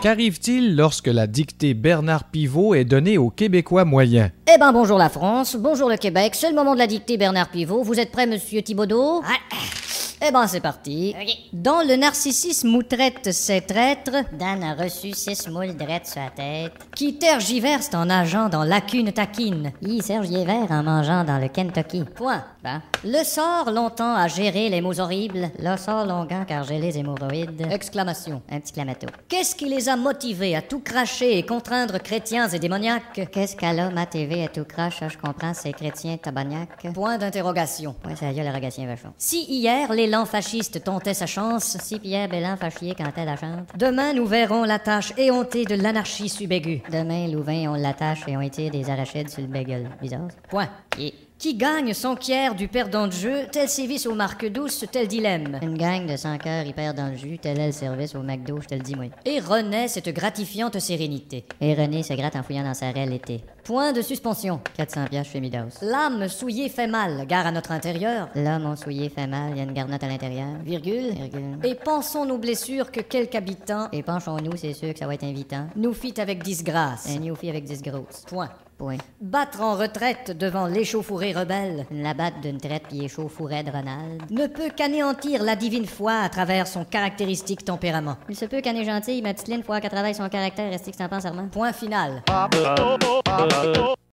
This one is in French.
Qu'arrive-t-il lorsque la dictée Bernard Pivot est donnée aux Québécois moyens? Eh ben, bonjour la France, bonjour le Québec, c'est le moment de la dictée Bernard Pivot. Vous êtes prêt, monsieur Thibodeau? Eh ben, c'est parti. OK. Dans le narcissisme où traite ses traîtres, Dan a reçu 6 moules drettes sur la tête. qui tergiversent en nageant dans lacune taquine. Serge Yévert en mangeant dans le Kentucky. Point. Ben, Le sort longtemps à gérer les mots horribles. là sort longuant car j'ai les hémorroïdes. Exclamation. Un petit clamato. Qu'est-ce qui les a motivés à tout cracher et contraindre chrétiens et démoniaques? Qu'est-ce qu'elle a, ma TV est tout crache, ça je comprends, c'est chrétien tabarnak. Point d'interrogation. Ouais, ça y a le ragacien vachon. Si hier l'élan fasciste tentait sa chance, Si Pierre Bélan fait chier quand elle la chante. demain nous verrons la tâche éhontée de l'anarchie subaiguë. Demain, Louvain, on l'attache et on étire des arachides sur le bagel. Bizarre. Point. Qui gagne s'enquiert du perdant de jeu, tel sévice aux marques douces, tel dilemme. Une gang de 100 cœurs hyper dans le jus, tel est le service au McDo, je te le dis, moi. Et renaît cette gratifiante sérénité. Et René se gratte en fouillant dans sa raie l'été. Point de suspension. 400 piastres chez Midas. L'âme souillée fait mal, gare à notre intérieur. Là, mon soulier fait mal, il y a une garnotte à l'intérieur. Virgule. Virgule. Et pensons nos blessures que quelque habitant Et penchons-nous, c'est sûr que ça va être invitant. nous fit avec disgrâce. Un newfie avec 10 grosses. Point. Point. Battre en retraite devant l'échauffourée rebelle La batte d'une traite qui est chaud fourret de Ronald. ne peut qu'anéantir la divine foi à travers son caractéristique tempérament. Il se peut qu'elle est gentille, ma petite Lynn, faut qu'elle travaille son caractère, reste que t'en penses, Armand. Point final.